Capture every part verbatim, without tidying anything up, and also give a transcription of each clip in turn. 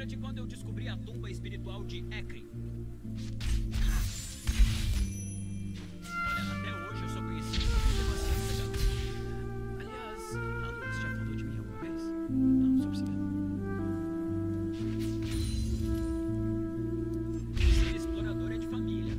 lembra de quando eu descobri a tumba espiritual de Ekrin? Olha, até hoje eu só conheci um demasiado legal. Aliás, a Lux já falou de mim alguma vez? Não, só pra saber. Ser explorador é de família.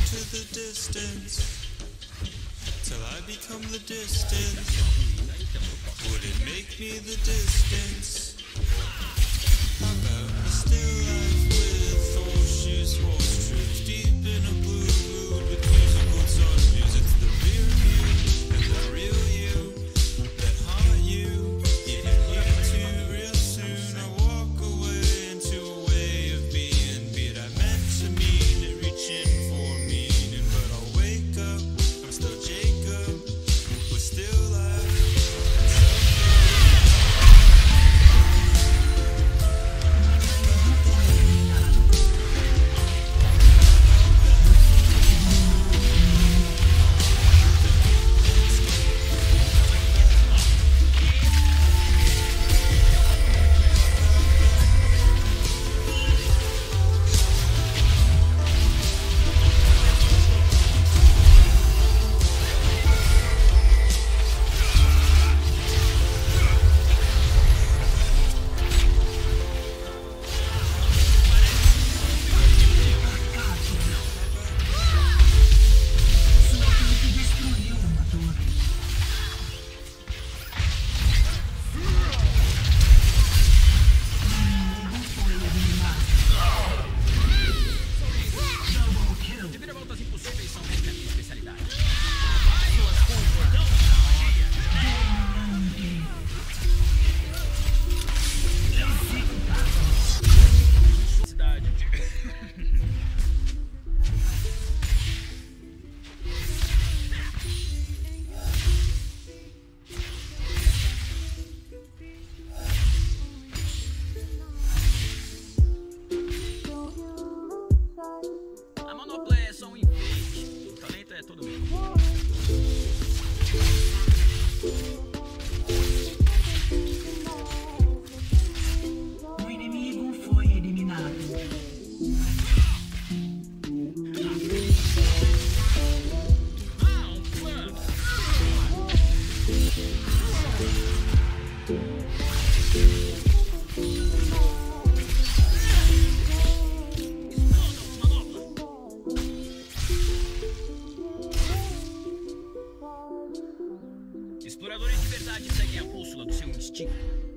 to the distance till I become the distance. Would it make me the distance? How about me still life with horseshoes, horse trips, deep in a blue mood with musical sunviews? It's the rear view and the real you that haunt you. Getting here too real soon. I walk away into a way of being, be it I meant to mean and reaching for meaning, but I'll wake up. I'm still Jacob. We're still live. Reviravoltas impossíveis são sempre a minha especialidade. Cidade de... A manopla é só um enfeite. O talento é todo meu. O inimigo foi eliminado. Ah, um plano! Exploradores de verdade seguem a bússola do seu instinto.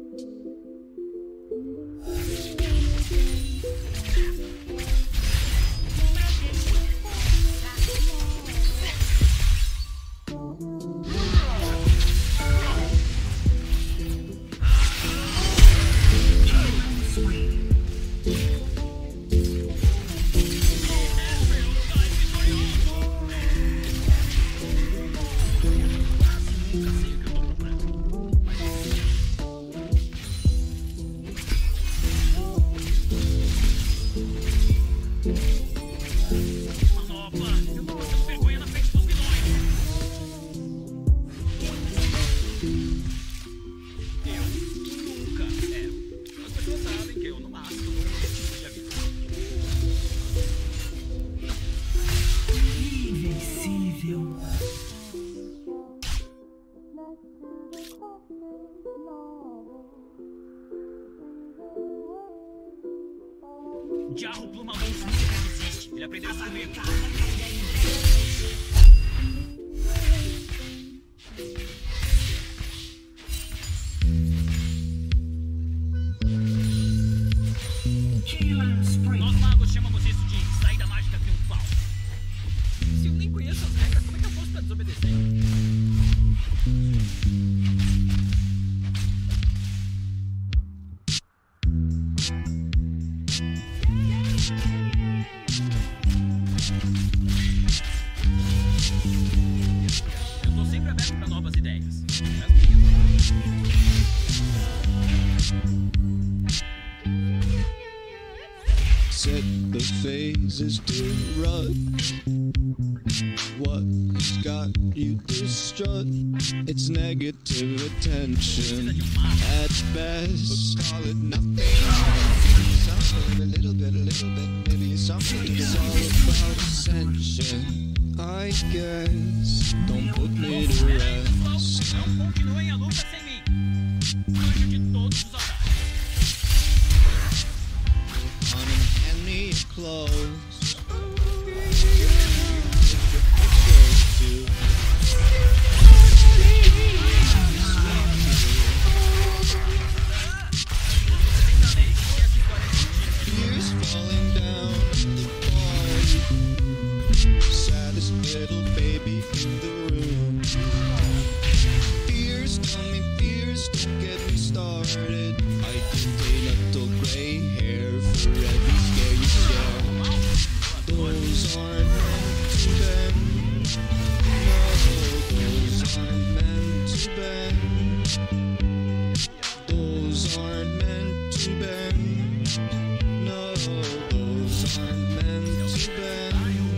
Nunca sei o que eu tô procurando. Mas manopla! Eu tô passando vergonha na frente dos vilões! Eu nunca erro. As pessoas sabem que eu, no máximo, dou um tipo de aviso. Invencível. Jarro Plumalon nunca existe. Ele aprendeu isso comigo. Killer Spring. Nós magos chamamos isso de saída mágica triunfal. Se eu nem conheço as regras, como é que eu posso estar desobedecendo? Eu tô sempre aberto pra novas ideias. Set the phases to run. What's got you distraught? It's negative attention at best. But call it nothing. Something a little bit, a little bit, maybe something. It's all about ascension, I guess. Don't put me to rest. Não continuem a luta sem mim. Anjo de todos os ataques. On an any close. aren't meant to bend. No, those aren't meant to bend. Those aren't meant to bend. No, those aren't meant to bend.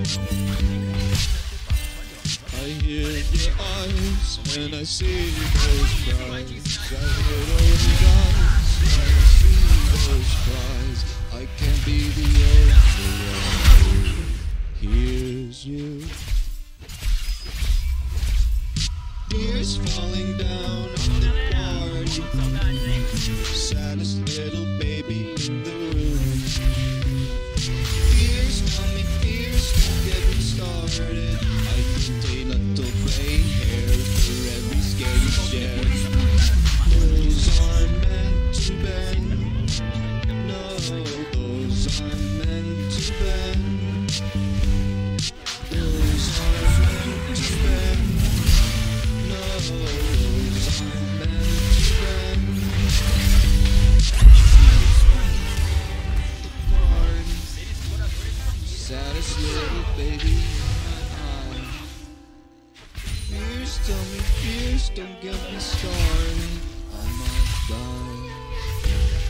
I hear your eyes and I see those cries. I hear those eyes and I see those cries. I can't be the only one who hears you. Tears falling down on the party. Saddest little baby in the room. Fears coming, fears getting started. I can take little gray hair for every scary share. Those aren't meant to bend. No, those aren't meant to bend. Those aren't meant to bend. No, those aren't meant to bend. The party, saddest little baby in my eye. Fears tell me, fears don't get me started. I might die.